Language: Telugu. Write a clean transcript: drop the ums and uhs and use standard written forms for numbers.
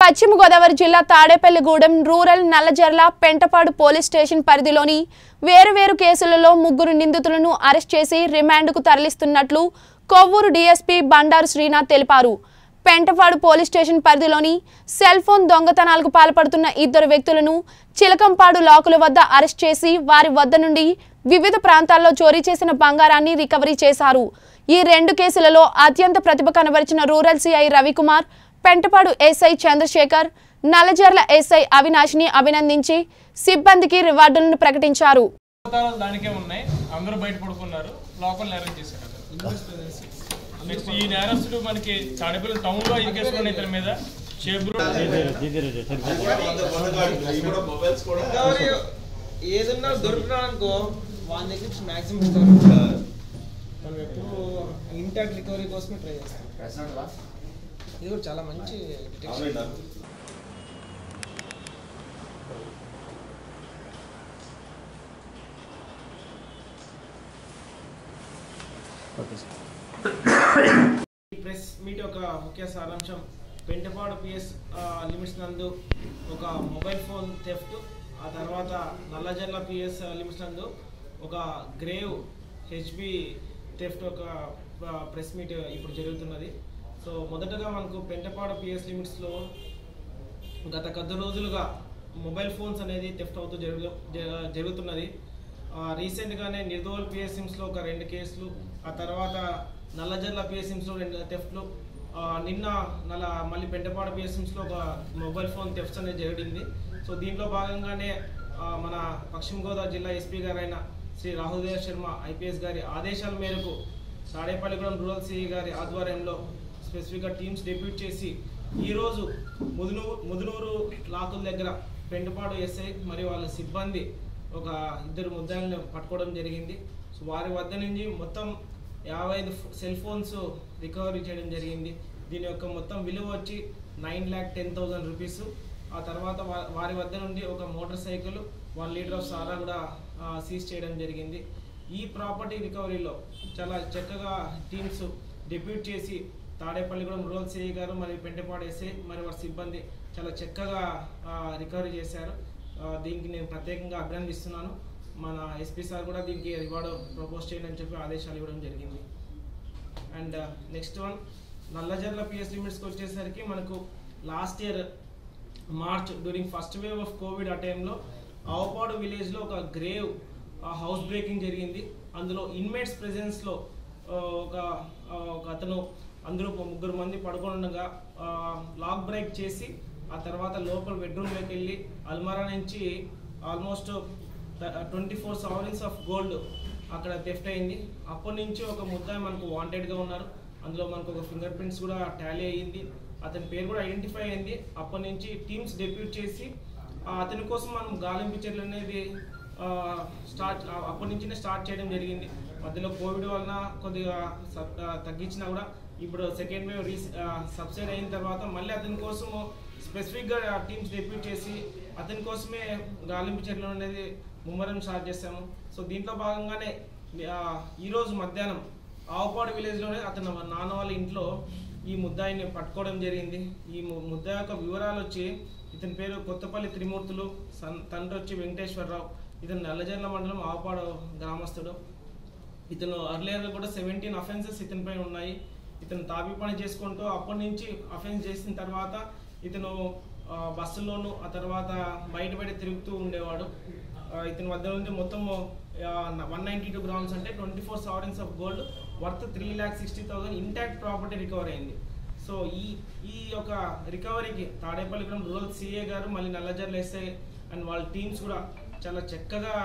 పశ్చిమ గోదావరి జిల్లా Tadepalligudem rural Nallajarla Pentapadu police station పరిధిలోని వేరువేరు కేసులలో ముగ్గురు నిందితులను అరెస్ట్ చేసి రిమాండ్కు తరలిస్తున్నట్లు కొవ్వూరు డీఎస్పీ బండారు శ్రీనాథ్ తెలిపారు. పెంటపాడు పోలీస్ స్టేషన్ పరిధిలోని సెల్ ఫోన్ దొంగతనాలకు పాల్పడుతున్న ఇద్దరు వ్యక్తులను చిలకంపాడు లాకుల వద్ద అరెస్ట్ చేసి వారి వద్ద నుండి వివిధ ప్రాంతాల్లో చోరీ చేసిన బంగారాన్ని రికవరీ చేశారు. ఈ రెండు కేసులలో అత్యంత ప్రతిభ కనబరిచిన rural CI Ravikumar, Pentapadu SI Chandrashekar, Nallajarla SI అవినాష్ని అభినందించి సిబ్బందికి రివార్డులను ప్రకటించారు. దానికే ఉన్నాయి, అందరూ బయట పడుకున్నారు, లోకల్ అరేంజ్ చేశారు. నెక్స్ట్ ఈ నేరస్తుడు మనకి తాడేపల్లి టౌన్ లో ఈ కేసులో ఇతని మీద ఏదన్నా దొరికినా అనుకో వాళ్ళ దగ్గర మ్యాక్సిమం మనం ఎప్పుడు ఇంటాక్ట్ రికవరీ కోసమే ట్రై చేస్తాం. ఇది కూడా చాలా మంచి డిటెక్షన్. ప్రెస్ మీట్ ఒక ముఖ్య సారాంశం. పెంటపాడు పిఎస్ లిమిట్స్ నందు ఒక మొబైల్ ఫోన్ థెఫ్ట్, ఆ తర్వాత నల్లజర్ల పిఎస్ లిమిట్స్ నందు ఒక గ్రేవ్ హెచ్బి థెఫ్ట్ ఒక ప్రెస్ మీట్ ఇప్పుడు జరుగుతున్నది. సో మొదటగా మనకు పెంటపాడు పిఎస్ లిమిట్స్లో గత కొద్ది రోజులుగా మొబైల్ ఫోన్స్ అనేది థెఫ్ట్ అవుతూ జరుగుతున్నది. రీసెంట్గానే నిర్దోల్ పిఎస్ఎంస్లో ఒక 2 కేసులు, ఆ తర్వాత నల్లజర్ల పిఎస్ఎంస్లో 2 థెఫ్ట్లు, నిన్న మళ్ళీ పెంటపాడు పిఎస్ఎంస్లో ఒక మొబైల్ ఫోన్ థెఫ్ట్స్ అనేది జరిగింది. సో దీంట్లో భాగంగానే మన పశ్చిమ గోదావరి జిల్లా ఎస్పీ గారైన శ్రీ రాహుదేవ్ శర్మ ఐపీఎస్ గారి ఆదేశాల మేరకు తాడేపల్లిగూడెం రూరల్ సిఐ గారి ఆధ్వర్యంలో స్పెసిఫిక్గా టీమ్స్ డెప్యూట్ చేసి ఈరోజు ముదునూరు లాకుల దగ్గర పెంటపాడు ఎస్ఐ మరియు వాళ్ళ సిబ్బంది ఒక 2 ముద్దాయిలను పట్టుకోవడం జరిగింది. సో వారి వద్ద నుంచి మొత్తం 55 సెల్ ఫోన్స్ రికవరీ చేయడం జరిగింది. దీని యొక్క మొత్తం విలువ వచ్చి 9,10,000 రూపీస్. ఆ తర్వాత వారి వద్ద నుండి ఒక మోటార్ సైకిల్, 1 లీటర్ ఆఫ్ సారా కూడా సీజ్ చేయడం జరిగింది. ఈ ప్రాపర్టీ రికవరీలో చాలా చక్కగా టీమ్స్ డెప్యూట్ చేసి తాడేపల్లిగూడెం రూరల్ సిఐ గారు మరియు పెంటపాడు ఎస్ఐ మరియు వారి సిబ్బంది చాలా చక్కగా రికవరీ చేశారు. దీనికి నేను ప్రత్యేకంగా అభినందిస్తున్నాను. మన ఎస్పీ సార్ కూడా దీనికి రివార్డు ప్రపోజ్ చేయండి అని చెప్పి ఆదేశాలు ఇవ్వడం జరిగింది. And next one Nallajarla PS లిమిట్స్కి వచ్చేసరికి మనకు last year March during first wave of COVID ఆ టైంలో ఆవపాడు విలేజ్లో ఒక గ్రేవ్ హౌస్ బ్రేకింగ్ జరిగింది. అందులో ఇన్మేట్స్ ప్రెజెన్స్లో ఒక అతను అందరూ 3 మంది పడుకొని ఉండగా లాక్ బ్రేక్ చేసి ఆ తర్వాత లోపల బెడ్రూమ్లోకి వెళ్ళి అల్మారా నుంచి ఆల్మోస్ట్ 24 sovereigns ఆఫ్ గోల్డ్ అక్కడ థెఫ్ట్ అయింది. అప్పటి నుంచి ఒక ముద్దాయి మనకు వాంటెడ్గా ఉన్నారు. అందులో మనకు ఒక ఫింగర్ ప్రింట్స్ కూడా టాలీ అయ్యింది, అతని పేరు కూడా ఐడెంటిఫై అయింది. అప్పటి నుంచి టీమ్స్ డెప్యూట్ చేసి అతని కోసం మనం గాలింపు చర్యలు అనేది అప్పటి నుంచినే స్టార్ట్ చేయడం జరిగింది. మధ్యలో కోవిడ్ వలన కొద్దిగా తగ్గించినా కూడా ఇప్పుడు సెకండ్ వేవ్ సబ్సైడ్ అయిన తర్వాత మళ్ళీ అతని కోసము స్పెసిఫిక్గా టీమ్స్ డెప్యూట్ చేసి అతని కోసమే గాలింపు చర్యలు అనేది ముమ్మరం స్టార్ట్ చేస్తాము. సో దీంట్లో భాగంగానే ఈరోజు మధ్యాహ్నం ఆవపాడు విలేజ్లోనే అతను నాన్న వాళ్ళ ఇంట్లో ఈ ముద్దాయిని పట్టుకోవడం జరిగింది. ఈ ముద్దాయి యొక్క వివరాలు వచ్చి ఇతని పేరు కొత్తపల్లి త్రిమూర్తులు, తండ్రి వచ్చి వెంకటేశ్వరరావు, ఇతను నల్లజర్ల మండలం ఆవపాడు గ్రామస్తుడు. ఇతను అర్లియర్గా కూడా 17 అఫెన్సెస్ ఇతనిపై ఉన్నాయి. ఇతను తాపీ పని చేసుకుంటూ అప్పటి నుంచి అఫెన్స్ చేసిన తర్వాత ఇతను బస్సుల్లోనూ ఆ తర్వాత బయట తిరుగుతూ ఉండేవాడు. ఇతని వద్ద నుండి మొత్తం 192 గ్రామ్స్ అంటే 24 sovereigns of gold worth 3,60,000 intact property recover అయింది. సో ఈ యొక్క రికవరీకి తాడేపల్లిగూడెం రూరల్ సిఏ గారు మళ్ళీ నల్లజర్ల ఎస్ఐ అండ్ వాళ్ళ టీమ్స్ కూడా చాలా చక్కగా